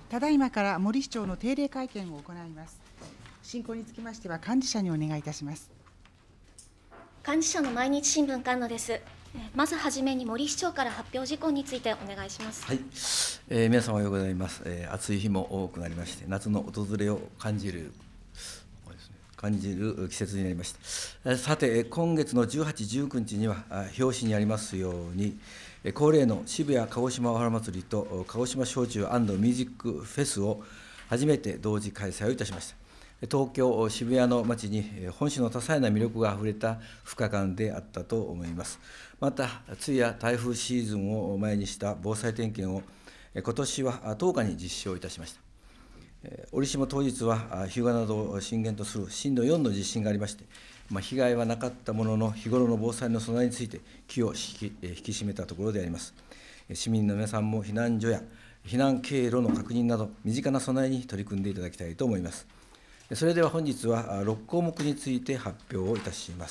ただいまから森市長の定例会見を行います。進行につきましては幹事社にお願いいたします。 幹事社の毎日新聞菅野です。まずはじめに森市長から発表事項についてお願いします。 はい、皆様おはようございます。暑い日も多くなりまして、夏の訪れを感じる季節になりました。さて、今月の18、19日には、表紙にありますように、恒例の渋谷鹿児島おはら祭りと鹿児島焼酎&ミュージックフェスを初めて同時開催をいたしました。東京・渋谷の街に本州の多彩な魅力があふれた2日間であったと思います。また、梅雨や台風シーズンを前にした防災点検を、今年は10日に実施をいたしました。折しも当日は、日向などを震源とする震度4の地震がありまして、被害はなかったものの、日頃の防災の備えについて気を引き締めたところであります。市民の皆さんも避難所や避難経路の確認など、身近な備えに取り組んでいただきたいと思います。それでは本日は6項目について発表をいたします。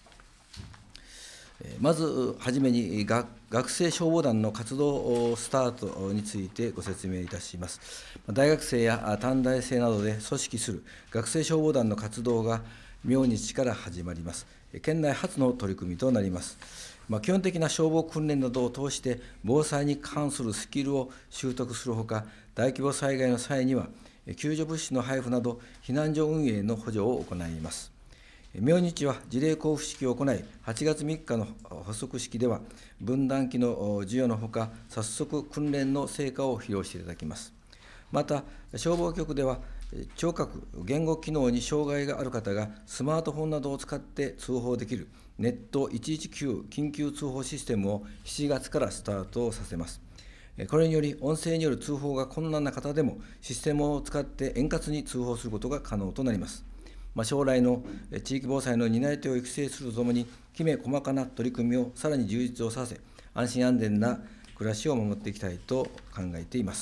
まずはじめに学生消防団の活動スタートについてご説明いたします。大学生や短大生などで組織する学生消防団の活動が明日から始まります。県内初の取り組みとなります。基本的な消防訓練などを通して防災に関するスキルを習得するほか、大規模災害の際には救助物資の配布など避難所運営の補助を行います。明日は辞令交付式を行い、8月3日の発足式では、分断機の授与のほか、早速訓練の成果を披露していただきます。また、消防局では、聴覚・言語機能に障害がある方が、スマートフォンなどを使って通報できるネット119緊急通報システムを7月からスタートさせます。これにより、音声による通報が困難な方でも、システムを使って円滑に通報することが可能となります。将来の地域防災の担い手を育成するとともに、きめ細かな取り組みをさらに充実をさせ、安心安全な暮らしを守っていきたいと考えています。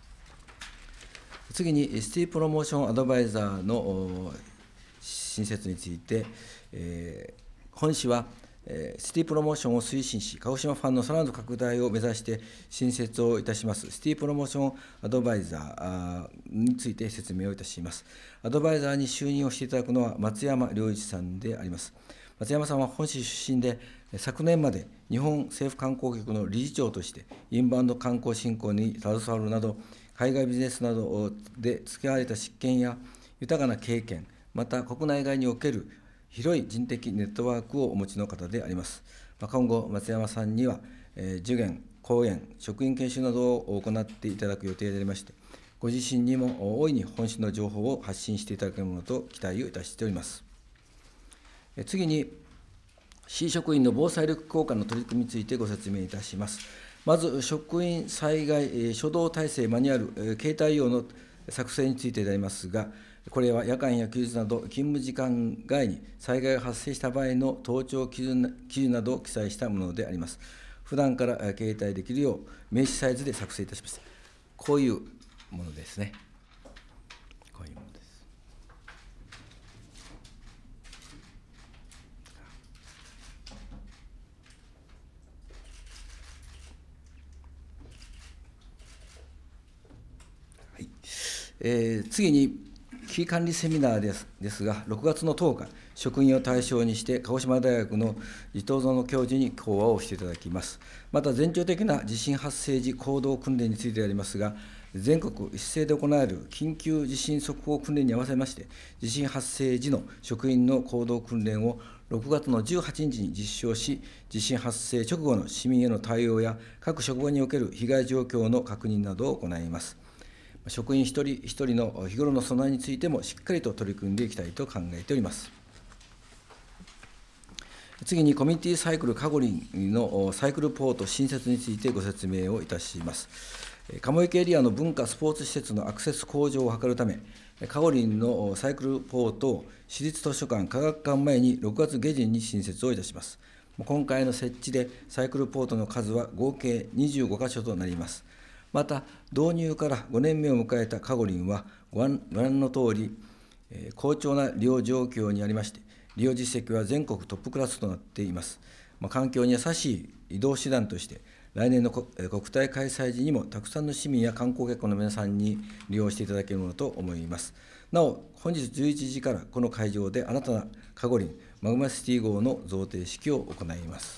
次に、シティプロモーションアドバイザーの新設について、本市は、シティプロモーションを推進し、鹿児島ファンのさらなる拡大を目指して新設をいたします、シティプロモーションアドバイザーについて説明をいたします。アドバイザーに就任をしていただくのは松山良一さんであります。松山さんは本市出身で、昨年まで日本政府観光局の理事長として、インバウンド観光振興に携わるなど、海外ビジネスなどで培われた執権や豊かな経験、また国内外における広い人的ネットワークをお持ちの方であります。今後、松山さんには、授言、講演、職員研修などを行っていただく予定でありまして、ご自身にも大いに本市の情報を発信していただけるものと期待をいたしております。次に、市職員の防災力強化の取り組みについてご説明いたします。まず、職員災害初動体制マニュアル、携帯用の作成についてでありますが、これは夜間や休日など勤務時間外に災害が発生した場合の登庁基準などを記載したものであります。普段から携帯できるよう名刺サイズで作成いたしました。こういうものですね。こういうものです。はい。次に、危機管理セミナーですが、6月の10日、職員を対象にして、鹿児島大学の伊藤園教授に講話をしていただきます。また、全庁的な地震発生時行動訓練についてでありますが、全国一斉で行われる緊急地震速報訓練に合わせまして、地震発生時の職員の行動訓練を6月の18日に実施をし、地震発生直後の市民への対応や、各職場における被害状況の確認などを行います。職員一人一人の日頃の備えについてもしっかりと取り組んでいきたいと考えております。次に、コミュニティサイクルかごりんのサイクルポート新設についてご説明をいたします。鴨池エリアの文化・スポーツ施設のアクセス向上を図るため、かごりんのサイクルポートを市立図書館・科学館前に6月下旬に新設をいたします。今回の設置でサイクルポートの数は合計25カ所となります。また、導入から5年目を迎えたかごりんは、ご覧のとおり、好調な利用状況にありまして、利用実績は全国トップクラスとなっています。環境に優しい移動手段として、 来年の国体開催時にもたくさんの市民や観光客の皆さんに利用していただけるものと思います。なお、本日11時からこの会場で新たなカゴリンマグマシティ号の贈呈式を行います。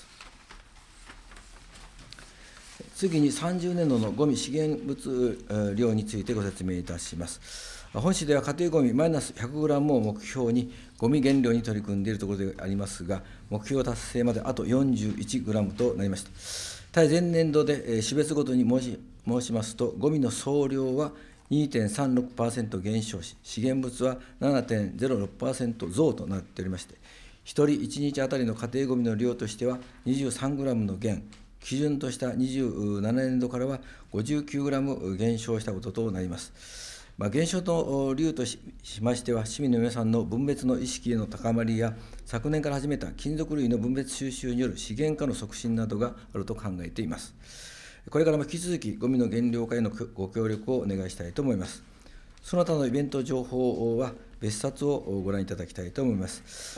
次に30年度のゴミ資源物量についてご説明いたします。本市では家庭ゴミマイナス100グラムを目標にゴミ減量に取り組んでいるところでありますが、目標達成まであと41グラムとなりました。対前年度で種別ごとに申しますと、ゴミの総量は 2.36% 減少し、資源物は 7.06% 増となっておりまして、1人1日あたりの家庭ゴミの量としては23グラムの減、基準とした27年度からは59グラム減少したこととなります。減少の理由としましては、市民の皆さんの分別の意識への高まりや、昨年から始めた金属類の分別収集による資源化の促進などがあると考えています。これからも引き続き、ゴミの減量化へのご協力をお願いしたいと思います。その他のイベント情報は、別冊をご覧いただきたいと思います。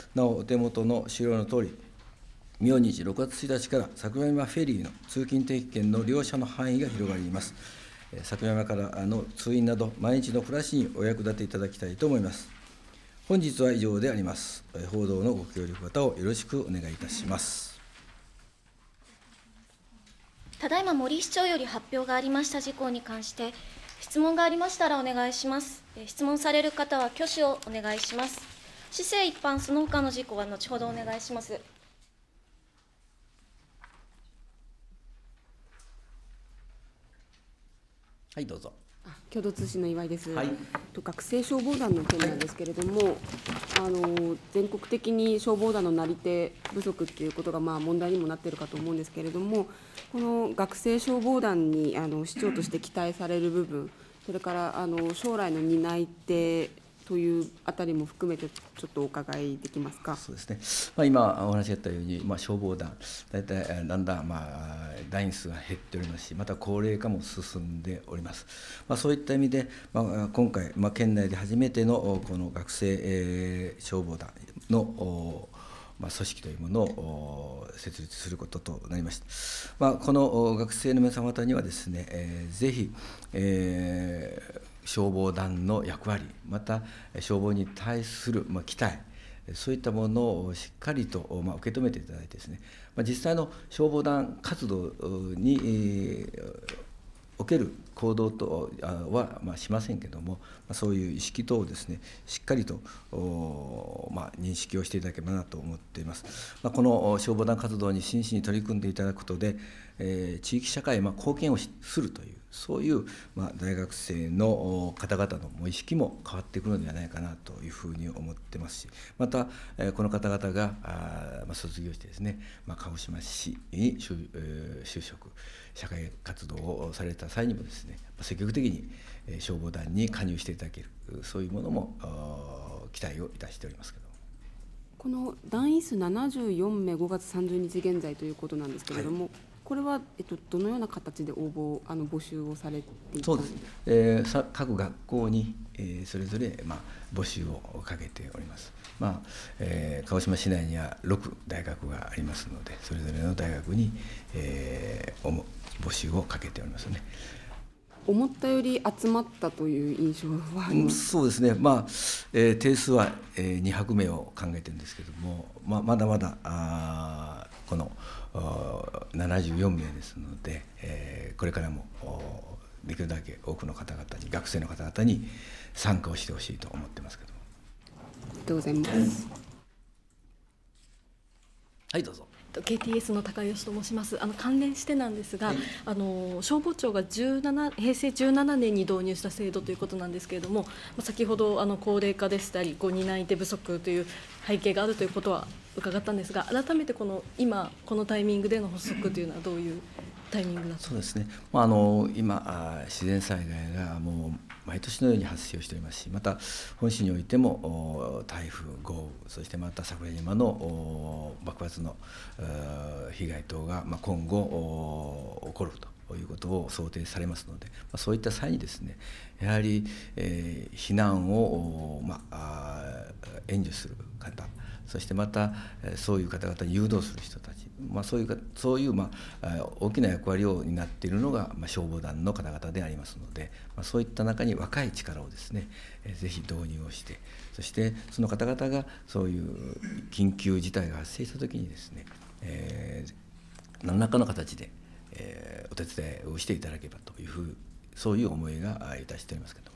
なお、お手元の資料のとおり、明日6月1日から桜山フェリーの通勤定期券の利用者の範囲が広がります。桜山からの通院など、毎日の暮らしにお役立ていただきたいと思います。本日は以上であります。報道のご協力方をよろしくお願いいたします。 ただいま森市長より発表がありました事項に関して、質問がありましたらお願いします。質問される方は挙手をお願いします。市政一般、その他の事項は後ほどお願いします。 はい、どうぞ。 共同通信の岩井です。 はい、 学生消防団の件なんですけれども、全国的に消防団のなり手不足っていうことが問題にもなっているかと思うんですけれども、この学生消防団に市長として期待される部分、それから将来の担い手というあたりも含めて、ちょっとお伺いできますか。 そうですね、今お話があったように、消防団、大体だんだん団員数が減っておりますし、また高齢化も進んでおります。そういった意味で、今回、県内で初めてのこの学生、消防団の組織というものを設立することとなりました。この学生の皆様方にはですね、ぜひ、消防団の役割、また消防に対する期待、そういったものをしっかりと受け止めていただいてですね、実際の消防団活動における行動とはしませんけれども、そういう意識等をですね、しっかりと認識をしていただければなと思っています。この消防団活動に真摯に取り組んでいただくことで、地域社会へ貢献をするという、そういう大学生の方々の意識も変わってくるのではないかなというふうに思ってますし、またこの方々が卒業してですね、鹿児島市に就職、社会活動をされた際にもですね、積極的に消防団に加入していただける、そういうものも期待をいたしておりますけど。 この団員数74名、5月30日現在ということなんですけれども、これは、どのような形で募集をされていたんですか。 各学校に、それぞれ、募集をかけております。鹿児島市内には6大学がありますので、それぞれの大学に、募集をかけておりますね。 思ったより集まったという印象はあります。 そうですね、定数は200名を考えてるんですけれども、まだまだこの74名ですので、これからもできるだけ多くの方々に、学生の方々に参加をしてほしいと思ってますけども。 ありがとうございます。 はい、どうぞ。 KTS の高吉と申します。関連してなんですが、消防庁が平成17年に導入した制度ということなんですけれども、先ほど高齢化でしたり担い手不足という背景があるということは伺ったんですが、改めて今このタイミングでの発足というのはどういうタイミングだと。 そうですね、今自然災害がもう毎年のように発生をしておりますし、また本市においても台風、豪雨、そしてまた桜島の爆発の被害等が今後起こるということを想定されますので、そういった際にですね、やはり避難を援助する方、 そしてまたそういう方々に誘導する人たち、そういう大きな役割を担っているのが消防団の方々でありますので、そういった中に若い力をですね、ぜひ導入をして、そしてその方々がそういう緊急事態が発生したときにですね、何らかの形で、お手伝いをしていただければというそういう思いがいたしておりますけれども。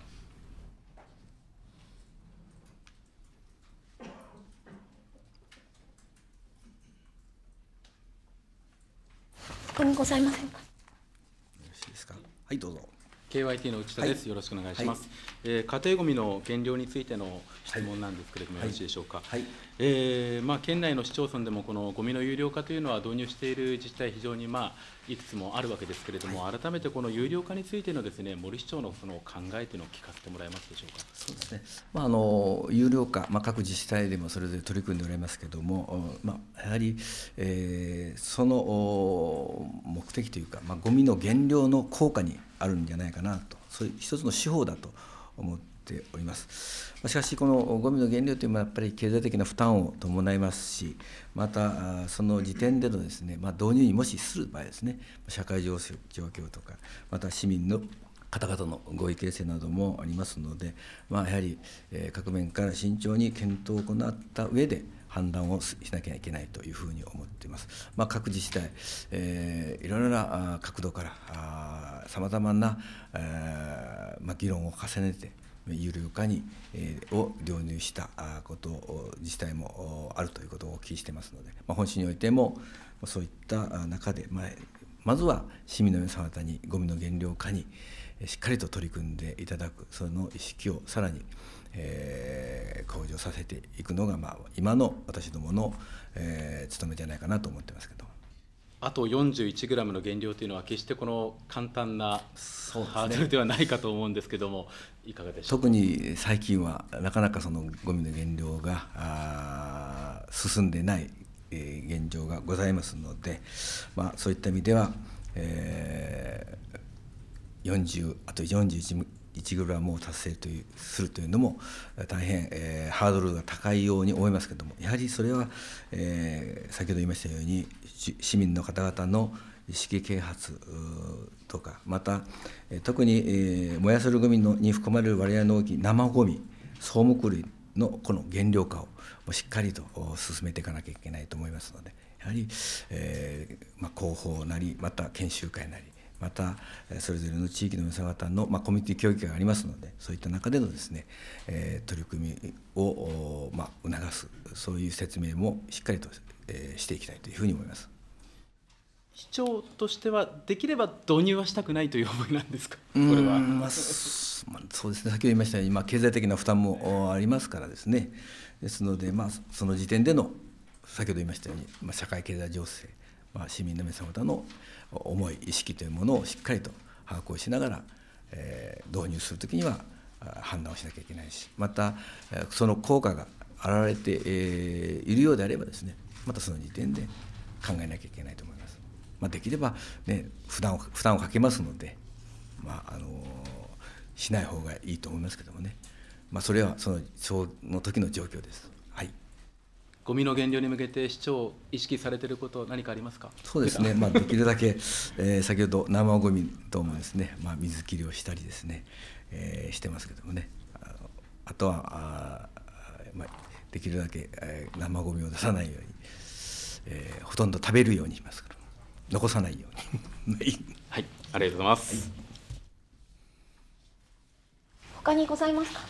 ここにございませんか。 よろしいですか。はい、どうぞ。 KYT の内田です、 はい、 よろしくお願いします。 はい、 家庭ごみの減量についての質問なんですけれども、よろしいでしょうか。 はい、 県内の市町村でもこのごみの有料化というのは導入している自治体、非常にいくつもあるわけですけれども、改めてこの有料化についてのですね、森市長のその考えというのを聞かせてもらえますでしょうか。 そうですね。有料化、各自治体でもそれぞれ取り組んでおられますけれども、やはり、その目的というか、ゴミの減量の効果にあるんじゃないかなと、そういう一つの手法だと思っております。しかし、このゴミの減量というのはやっぱり経済的な負担を伴いますし、またその時点でのですね、導入にもしする場合ですね、社会状況とか、また市民の方々の合意形成などもありますので、やはり各面から慎重に検討を行った上で判断をしなきゃいけないというふうに思っています。各自治体、いろいろな角度からさまざまな議論を重ねて有料化を導入したことを自治体もあるということをお聞きしていますので、本市においてもそういった中で、まずは市民の皆様方にゴミの減量化にしっかりと取り組んでいただく、その意識をさらに向上させていくのが、今の私どもの務めじゃないかなと思ってますけど。 あと41グラムの減量というのは決してこの簡単なハードルではないかと思うんですけども、いかがでしょうか。 特に最近はなかなかそのゴミの減量が進んでない現状がございますので、そういった意味では、あと41グラムを達成するというのも大変、ハードルが高いように思いますけれども、やはりそれは、先ほど言いましたように市民の方々の意識啓発とか、また特に、燃やせるゴミに含まれる割合の大きい生ゴミ、草木類のこの減量化をしっかりと進めていかなきゃいけないと思いますので、やはり、広報なり、また研修会なり、またそれぞれの地域の皆様方の、コミュニティ教育がありますので、そういった中でのですね、取り組みを、促す、そういう説明もしっかりと、していきたいというふうに思います。 市長としてはできれば導入はしたくないという思いなんですか。これはそうですね、先ほど言いましたように、経済的な負担もありますからですね。ですので、その時点での先ほど言いましたように、社会経済情勢、市民の皆様方の思い、意識というものをしっかりと把握をしながら、導入するときには判断をしなきゃいけないし、またその効果が現れているようであればですね、またその時点で考えなきゃいけないと思います。できれば、負担をかけますので、しない方がいいと思いますけどもね、それはその時の状況です。はい。 ゴミの減量に向けて市長意識されていること何かありますか。 そうですね、できるだけ、先ほど生ゴミ等もですね、水切りをしたりですね、してますけどもね、あとはできるだけ、生ゴミを出さないように、ほとんど食べるようにしますから、残さないようにはい、ありがとうございます。 他にございますか。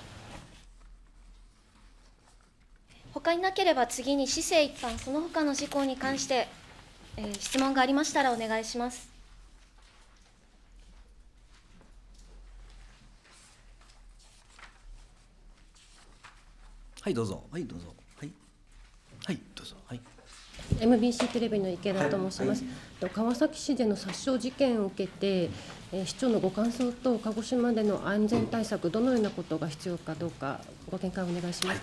他になければ次に市政一般その他の事項に関して、質問がありましたらお願いします。 はい、どうぞ。はい、どうぞ。はい、はい、どうぞ。はい。 MBC テレビの池田と申します。川崎市での殺傷事件を受けて、市長のご感想と鹿児島での安全対策、どのようなことが必要かどうか、ご見解をお願いします。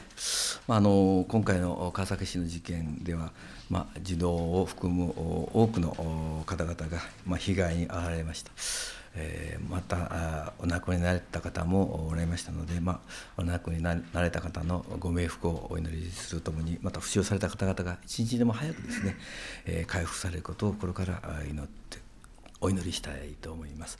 今回の川崎市の事件では、児童を含む多くの方々が被害に遭われました。 またお亡くなりになられた方もおられましたので、お亡くなりになられた方のご冥福をお祈りするともに、また負傷された方々が一日でも早くですね、回復されることを心から祈ってお祈りしたいと思います。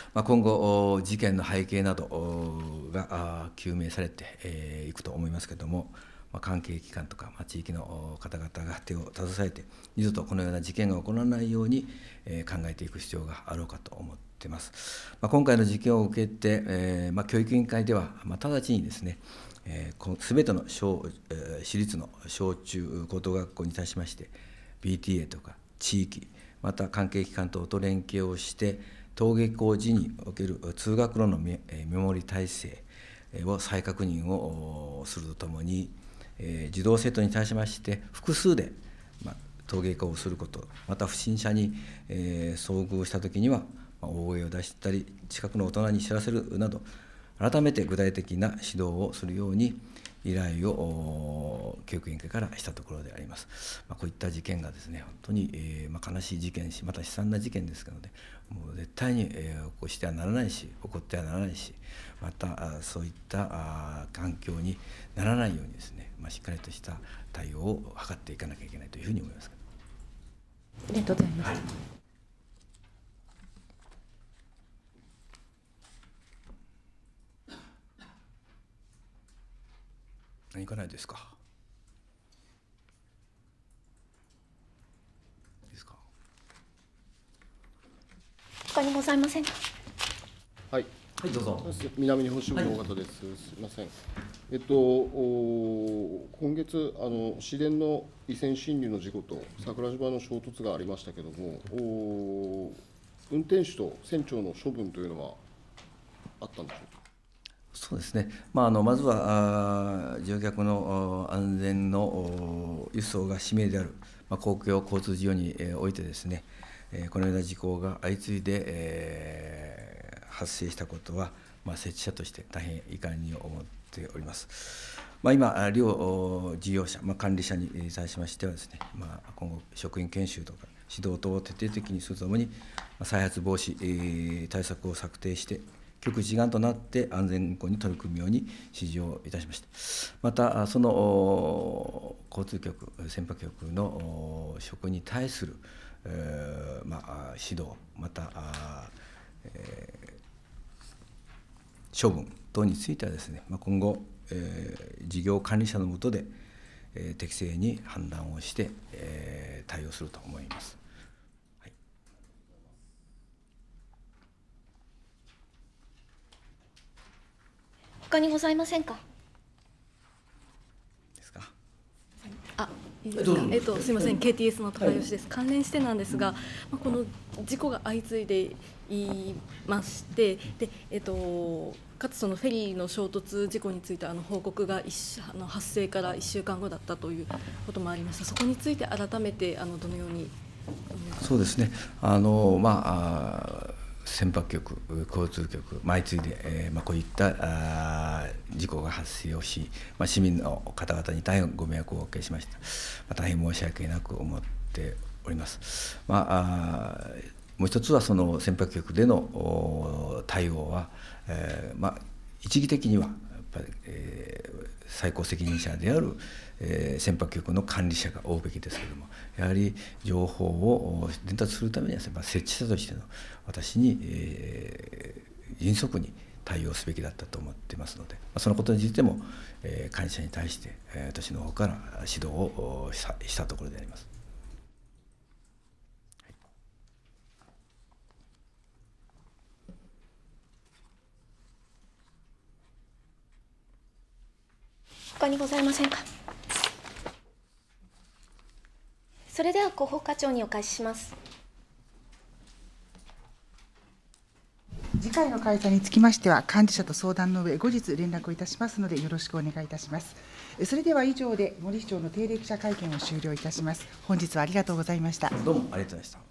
今後事件の背景などが究明されていくと思いますけれども、関係機関とか地域の方々が手を携えて二度とこのような事件が起こらないように考えていく必要があろうかと思っています。今回の事件を受けて、教育委員会では直ちにですね、すべての私立の小中高等学校に対しまして PTA とか地域また関係機関等と連携をして登下校時における通学路の見守り体制を再確認をするとともに、児童生徒に対しまして複数で登下校をすること、また不審者に遭遇したときには大声を出したり近くの大人に知らせるなど改めて具体的な指導をするように依頼を教育委員会からしたところであります。こういった事件がですね、本当に悲しい事件し、また悲惨な事件ですので、もう絶対に起こしてはならないし、起こってはならないし、またそういった環境にならないようにですね、しっかりとした対応を図っていかなきゃいけないというふうに思います。 ありがとうございます。 何かないですか。いいですか。 他にございませんか。 はい。 はい、どうぞ。 南日本支部の尾形です。すみません。今月市電の依線進入の事故と桜島の衝突がありましたけれども、運転手と船長の処分というのはあったんでしょうか。 そうですね、まずは乗客の安全の輸送が使命である、公共交通事業においてですね、このような事故が相次いで発生したことは、設置者として大変遺憾に思っております。今、両事業者、管理者に対しましてはですね、今後、職員研修とか指導等を徹底的にするとともに、再発防止対策を策定して、局一丸となって安全運行に取り組むように指示をいたしました。また、その交通局、船舶局の職員に対する、指導、また処分等についてはですね、今後、事業管理者の下で、適正に判断をして、対応すると思います。 他にございませんか。 ですか。 いいですか。すみません、KTS の高吉です。関連してなんですが、この事故が相次いでいまして、でかつそのフェリーの衝突事故について報告が発生から1週間後だったということもありました。そこについて改めてどのように。 そうですね。船舶局、交通局、相次いで、こういった事故が発生をし、市民の方々に大変ご迷惑をおかけしました。大変申し訳なく思っております。もう一つはその船舶局での対応は、一義的にはやっぱり、最高責任者である、船舶局の管理者が負うべきですけれども、やはり情報を伝達するためには、設置者としての私に、迅速に対応すべきだったと思っていますので、そのことについても、管理者に対して、私の方から指導をしたところであります。 他にございませんか。それでは広報課長にお返しします。 次回の開催につきましては、幹事社と相談の上、後日連絡をいたしますので、よろしくお願いいたします。それでは以上で、森市長の定例記者会見を終了いたします。本日はありがとうございました。 どうもありがとうございました。